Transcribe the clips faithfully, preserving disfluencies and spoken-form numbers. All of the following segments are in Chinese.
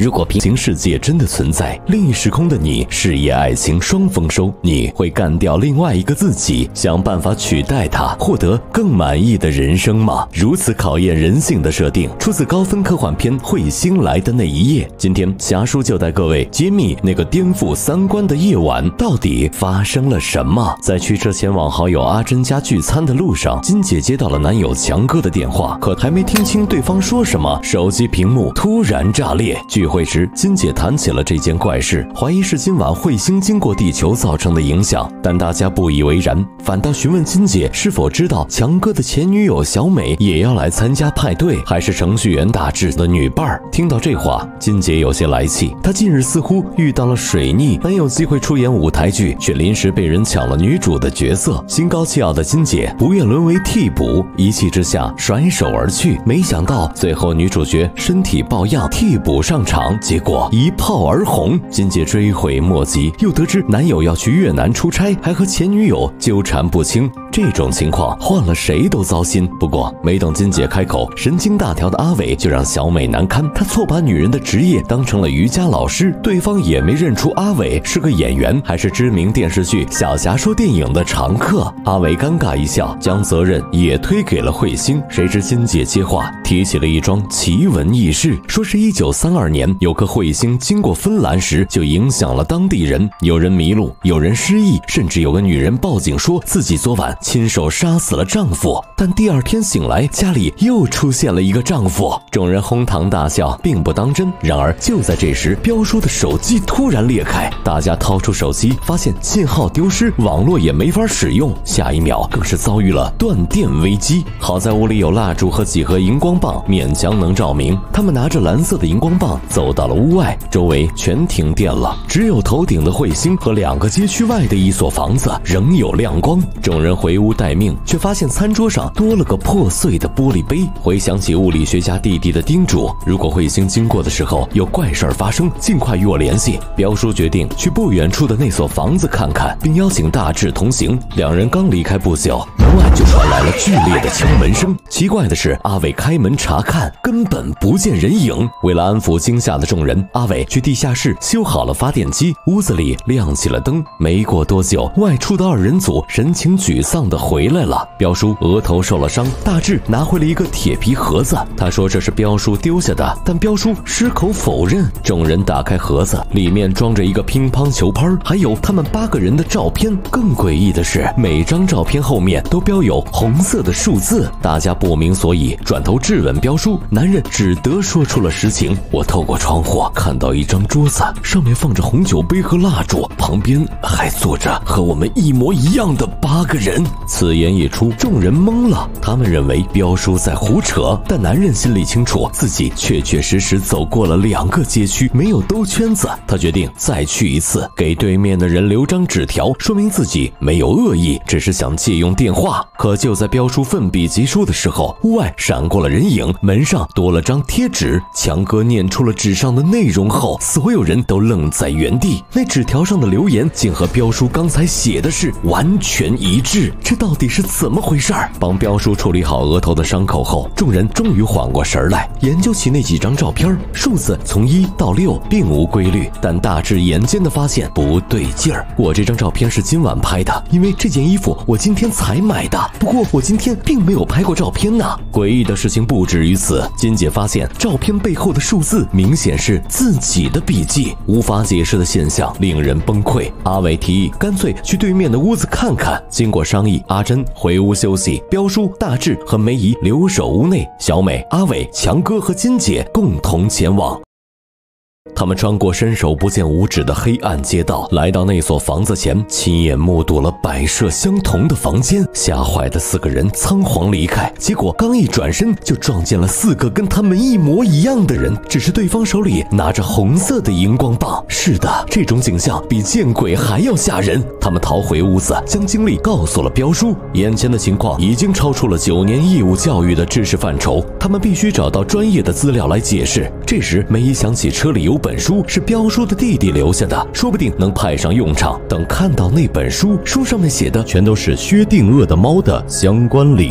如果平行世界真的存在，另一时空的你事业爱情双丰收，你会干掉另外一个自己，想办法取代他，获得更满意的人生吗？如此考验人性的设定，出自高分科幻片《彗星来的那一夜》。今天侠叔就带各位揭秘那个颠覆三观的夜晚到底发生了什么。在驱车前往好友阿珍家聚餐的路上，金姐接到了男友强哥的电话，可还没听清对方说什么，手机屏幕突然炸裂。聚会时，金姐谈起了这件怪事，怀疑是今晚彗星经过地球造成的影响，但大家不以为然，反倒询问金姐是否知道强哥的前女友小美也要来参加派对，还是程序员大志的女伴儿。听到这话，金姐有些来气，她近日似乎遇到了水逆，本有机会出演舞台剧，却临时被人抢了女主的角色。心高气傲的金姐不愿沦为替补，一气之下甩手而去。没想到最后女主角身体抱恙，替补上场，结果一炮而红。金姐追悔莫及，又得知男友要去越南出差，还和前女友纠缠不清。这种情况换了谁都糟心。不过没等金姐开口，神经大条的阿伟就让小美难堪。他错把女人的职业当成了瑜伽老师，对方也没认出阿伟是个演员，还是知名电视剧《小侠说电影》的常客。阿伟尴尬一笑，将责任也推给了彗星。谁知金姐接话，提起了一桩奇闻异事，说是一九三二年有颗彗星经过芬兰时就影响了当地人，有人迷路，有人失忆，甚至有个女人报警说自己昨晚亲手杀死了丈夫，但第二天醒来家里又出现了一个丈夫。众人哄堂大笑，并不当真。然而就在这时，彪叔的手机突然裂开，大家掏出手机，发现信号丢失，网络也没法使用，下一秒更是遭遇了断电危机。好在屋里有蜡烛和几盒荧光棒，勉强能照明。他们拿着蓝色的荧光棒走到了屋外，周围全停电了，只有头顶的彗星和两个街区外的一所房子仍有亮光。众人回屋待命，却发现餐桌上多了个破碎的玻璃杯。回想起物理学家弟弟的叮嘱，如果彗星经过的时候有怪事儿发生，尽快与我联系。彪叔决定去不远处的那所房子看看，并邀请大志同行。两人刚离开不久，门外就传来了剧烈的敲门声。奇怪的是，阿伟开门查看，根本不见人影。为了安抚惊吓的众人，阿伟去地下室修好了发电机，屋子里亮起了灯。没过多久，外出的二人组神情沮丧地回来了。彪叔额头受了伤，大志拿回了一个铁皮盒子，他说这是彪叔丢下的，但彪叔矢口否认。众人打开盒子，里面装着一个乒乓球拍，还有他们八个人的照片。更诡异的是，每张照片后面都标有红色的数字。大家不明所以，转头质问彪叔，男人只得说出了实情：我透过窗户看到一张桌子，上面放着红酒杯和蜡烛，旁边还坐着和我们一模一样的八个人。此言一出，众人懵了，他们认为彪叔在胡扯，但男人心里清楚，自己确确实实走过了两个街区，没有兜圈子。他决定再去一次，给对面的人留张纸条，说明自己没有恶意，只是想借用电话。可就在彪叔奋笔疾书的时候，屋外闪过了人影，门上多了张贴纸。强哥念出了纸上的内容后，所有人都愣在原地。那纸条上的留言竟和彪叔刚才写的是完全一致，这到底是怎么回事儿？帮彪叔处理好额头的伤口后，众人终于缓过神来，研究起那几张照片，数字从一到六并无规律，但大致眼尖的发现不对劲儿。我这张照片是今晚拍的，因为这件衣服我今天才买的，不过我今天并没有拍过照片呢。诡异的事情不止于此，金姐发现照片背后的数字明显是自己的笔记，无法解释的现象令人崩溃。阿伟提议干脆去对面的屋子看看。经过商议，阿珍回屋休息，彪叔、大志和梅姨留守屋内，小美、阿伟、强哥和金姐共同前往。他们穿过伸手不见五指的黑暗街道，来到那所房子前，亲眼目睹了摆设相同的房间。吓坏的四个人仓皇离开，结果刚一转身就撞见了四个跟他们一模一样的人，只是对方手里拿着红色的荧光棒。是的，这种景象比见鬼还要吓人。他们逃回屋子，将经历告诉了彪叔。眼前的情况已经超出了九年义务教育的知识范畴，他们必须找到专业的资料来解释。这时梅姨想起车里有本书是彪叔的弟弟留下的，说不定能派上用场。等看到那本书，书上面写的全都是薛定谔的猫的相关理论。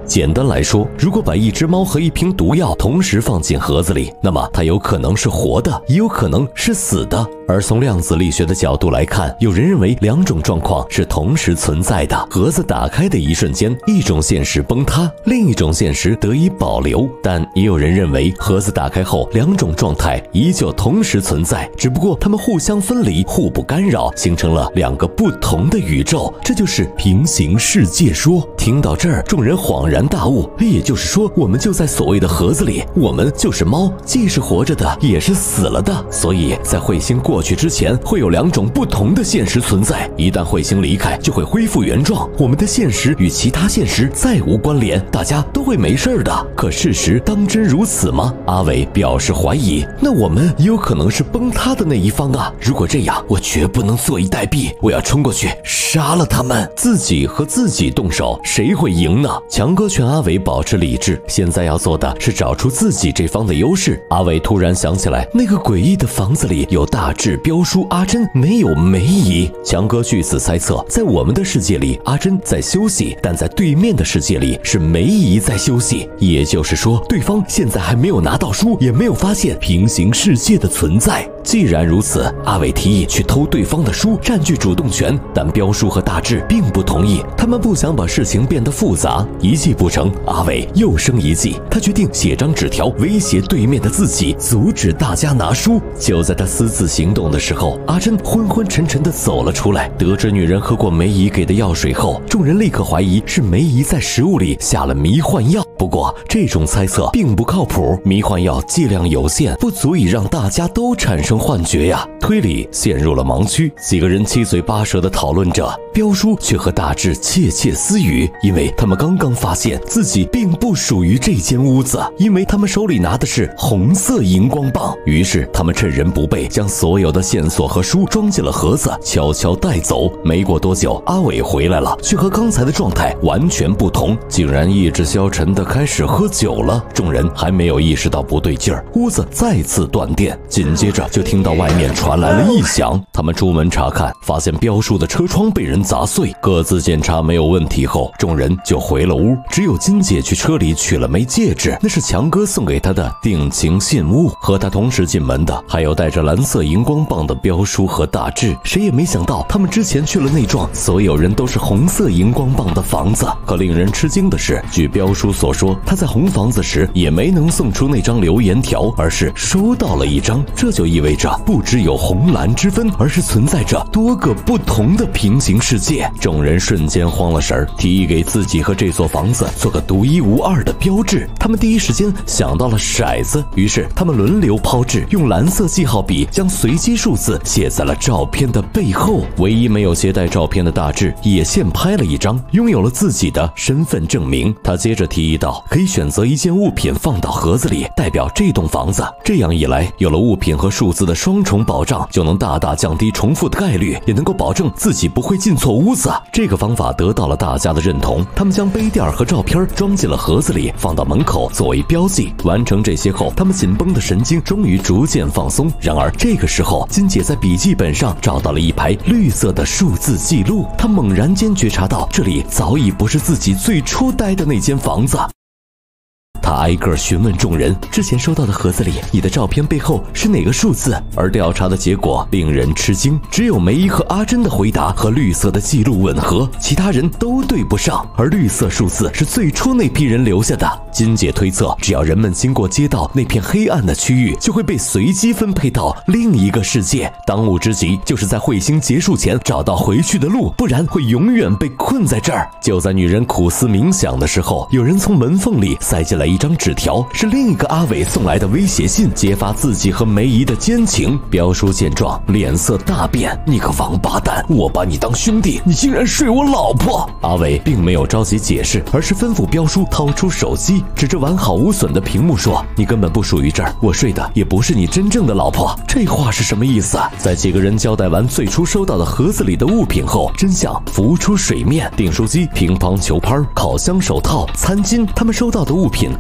简单来说，如果把一只猫和一瓶毒药同时放进盒子里，那么它有可能是活的，也有可能是死的。而从量子力学的角度来看，有人认为两种状况是同时存在的。盒子打开的一瞬间，一种现实崩塌，另一种现实得以保留。但也有人认为，盒子打开后，两种状态依旧同时存在，只不过它们互相分离，互不干扰，形成了两个不同的宇宙。这就是平行世界说。听到这儿，众人恍然大悟，也就是说，我们就在所谓的盒子里，我们就是猫，既是活着的，也是死了的。所以在彗星过去之前，会有两种不同的现实存在，一旦彗星离开，就会恢复原状，我们的现实与其他现实再无关联，大家都会没事的。可事实当真如此吗？阿伟表示怀疑。那我们也有可能是崩塌的那一方啊！如果这样，我绝不能坐以待毙，我要冲过去杀了他们。自己和自己动手，谁会赢呢？强哥劝阿伟保持理智，现在要做的是找出自己这方的优势。阿伟突然想起来，那个诡异的房子里有大志、彪叔、阿珍，没有梅姨。强哥据此猜测，在我们的世界里，阿珍在休息，但在对面的世界里是梅姨在休息。也就是说，对方现在还没有拿到书，也没有发现平行世界的存在。既然如此，阿伟提议去偷对方的书，占据主动权，但彪叔和大志并不同意，他们不想把事情变得复杂。一计不成，阿伟又生一计，他决定写张纸条威胁对面的自己，阻止大家拿书。就在他私自行动的时候，阿珍昏昏沉沉地走了出来。得知女人喝过梅姨给的药水后，众人立刻怀疑是梅姨在食物里下了迷幻药。不过这种猜测并不靠谱，迷幻药剂量有限，不足以让大家都产生幻觉呀。推理陷入了盲区，几个人七嘴八舌地讨论着，彪叔却和大志窃窃私语，因为他们刚刚发现自己并不属于这间屋子，因为他们手里拿的是红色荧光棒。于是他们趁人不备，将所有的线索和书装进了盒子，悄悄带走。没过多久，阿伟回来了，却和刚才的状态完全不同，竟然意志消沉地开始喝酒了。众人还没有意识到不对劲儿，屋子再次断电，紧接着就听到外面传来了异响。他们出门查看，发现彪叔的车窗被人砸碎。各自检查没有问题后，众人就回了屋。只有金姐去车里取了枚戒指，那是强哥送给她的定情信物。和他同时进门的还有带着蓝色荧光棒的彪叔和大志。谁也没想到，他们之前去了那幢所有人都是红色荧光棒的房子。可令人吃惊的是，据彪叔所说，他在红房子时也没能送出那张留言条，而是收到了一张。这就意味着不只有红蓝之分，而是存在着多个不同的平行世界。众人瞬间慌了神儿，提议给自己和这座房子做个独一无二的标志。他们第一时间想到了骰子，于是他们轮流抛掷，用蓝色记号笔将随机数字写在了照片的背后。唯一没有携带照片的大志也现拍了一张，拥有了自己的身份证明。他接着提议道，可以选择一件物品放到盒子里，代表这栋房子。这样一来，有了物品和数字的双重保障，就能大大降低重复的概率，也能够保证自己不会进错屋子。这个方法得到了大家的认同，他们将杯垫和照片装进了盒子里，放到门口作为标记。完成这些后，他们紧绷的神经终于逐渐放松。然而这个时候，金姐在笔记本上找到了一排绿色的数字记录，她猛然间觉察到，这里早已不是自己最初待的那间房子。他挨个询问众人，之前收到的盒子里，你的照片背后是哪个数字？而调查的结果令人吃惊，只有梅姨和阿珍的回答和绿色的记录吻合，其他人都对不上。而绿色数字是最初那批人留下的。金姐推测，只要人们经过街道那片黑暗的区域，就会被随机分配到另一个世界。当务之急就是在彗星结束前找到回去的路，不然会永远被困在这儿。就在女人苦思冥想的时候，有人从门缝里塞进来一张纸条，是另一个阿伟送来的威胁信，揭发自己和梅姨的奸情。彪叔见状，脸色大变，你个王八蛋，我把你当兄弟，你竟然睡我老婆！阿伟并没有着急解释，而是吩咐彪叔掏出手机，指着完好无损的屏幕说，你根本不属于这儿，我睡的也不是你真正的老婆。这话是什么意思？在几个人交代完最初收到的盒子里的物品后，真相浮出水面。订书机、乒乓球拍、烤箱手套、餐巾，他们收到的物品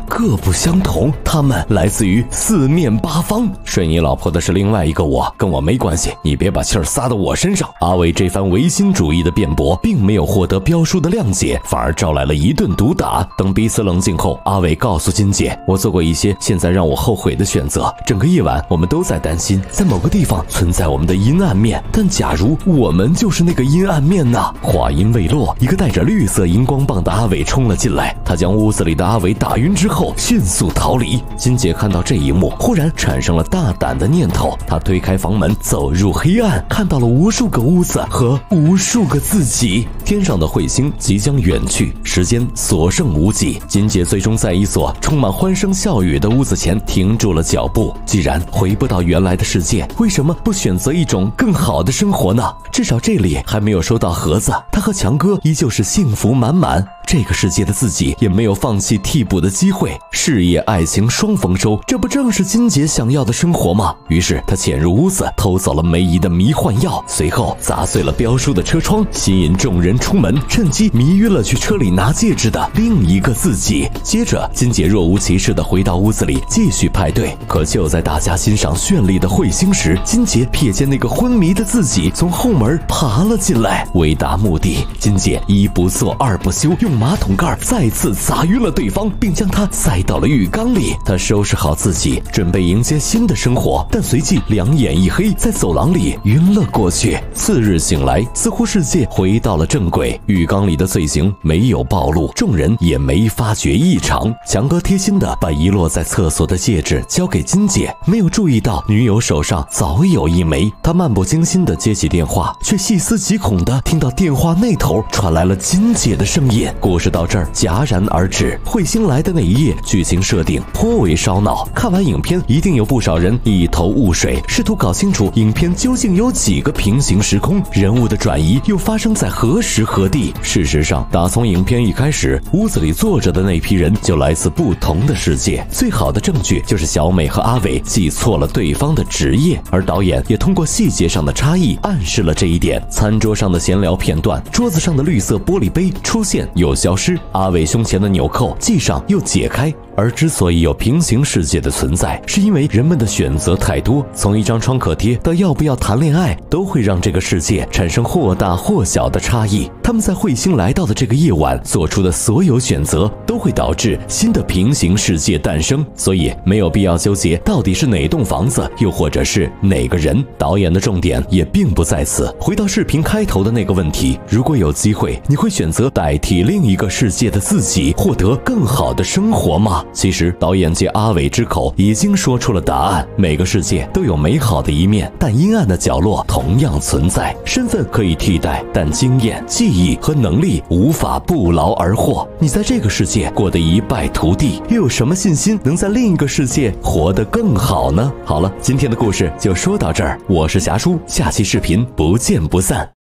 各不相同，他们来自于四面八方。睡你老婆的是另外一个我，跟我没关系，你别把气儿撒到我身上。阿伟这番唯心主义的辩驳并没有获得彪叔的谅解，反而招来了一顿毒打。等彼此冷静后，阿伟告诉金姐，我做过一些现在让我后悔的选择，整个夜晚我们都在担心在某个地方存在我们的阴暗面，但假如我们就是那个阴暗面呢？话音未落，一个带着绿色荧光棒的阿伟冲了进来，他将屋子里的阿伟打晕之后迅速逃离。金姐看到这一幕，忽然产生了大胆的念头，她推开房门走入黑暗，看到了无数个屋子和无数个自己。天上的彗星即将远去，时间所剩无几，金姐最终在一所充满欢声笑语的屋子前停住了脚步。既然回不到原来的世界，为什么不选择一种更好的生活呢？至少这里还没有收到盒子，他和强哥依旧是幸福满满。这个世界的自己也没有放弃替补的机会，事业爱情双丰收，这不正是金姐想要的生活吗？于是他潜入屋子，偷走了梅姨的迷幻药，随后砸碎了彪叔的车窗，吸引众人出门，趁机迷晕了去车里拿戒指的另一个自己。接着金姐若无其事地回到屋子里继续派对，可就在大家欣赏绚丽的彗星时，金姐瞥见那个昏迷的自己从后门爬了进来。为达目的，金姐一不做二不休，用马桶盖再次砸晕了对方，并将他塞到了浴缸里。他收拾好自己，准备迎接新的生活，但随即两眼一黑，在走廊里晕了过去。次日醒来，似乎世界回到了正轨，浴缸里的罪行没有暴露，众人也没发觉异常。强哥贴心地把遗落在厕所的戒指交给金姐，没有注意到女友手上早有一枚。他漫不经心地接起电话，却细思极恐地听到电话那头传来了金姐的声音。故事到这儿戛然而止。彗星来的那一夜，剧情设定颇为烧脑，看完影片一定有不少人一头雾水，试图搞清楚影片究竟有几个平行时空，人物的转移又发生在何时何地。事实上，打从影片一开始，屋子里坐着的那批人就来自不同的世界。最好的证据就是小美和阿伟记错了对方的职业，而导演也通过细节上的差异暗示了这一点。餐桌上的闲聊片段，桌子上的绿色玻璃杯出现又消失，阿伟胸前的纽扣系上又解开。而之所以有平行世界的存在，是因为人们的选择太多，从一张创可贴到要不要谈恋爱，都会让这个世界产生或大或小的差异。他们在彗星来到的这个夜晚做出的所有选择，都会导致新的平行世界诞生，所以没有必要纠结到底是哪栋房子，又或者是哪个人。导演的重点也并不在此。回到视频开头的那个问题，如果有机会，你会选择代替另一个世界的自己，获得更好的生活吗？其实导演借阿伟之口已经说出了答案，每个世界都有美好的一面，但阴暗的角落同样存在。身份可以替代，但经验、记忆和能力无法不劳而获。你在这个世界过得一败涂地，又有什么信心能在另一个世界活得更好呢？好了，今天的故事就说到这儿，我是侠叔，下期视频不见不散。